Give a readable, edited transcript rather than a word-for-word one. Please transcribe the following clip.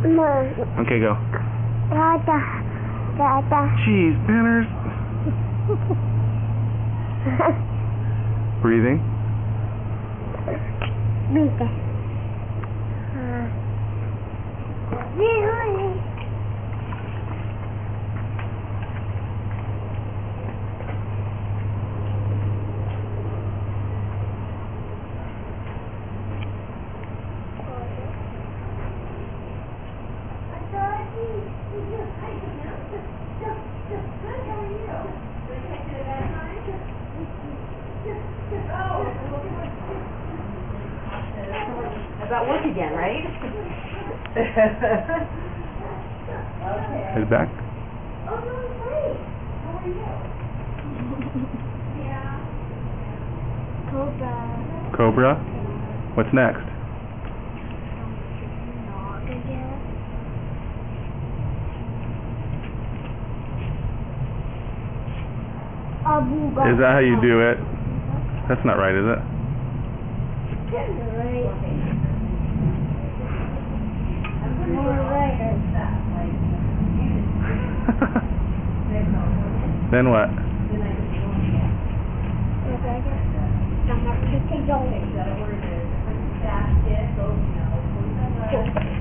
Okay, go. Da. Cheese banners. Breathing. About work again, right? Head back. Oh, no, great. How are you? Yeah. Cobra. What's next? Is that how you do it? That's not right, is it? Then what? Rồi.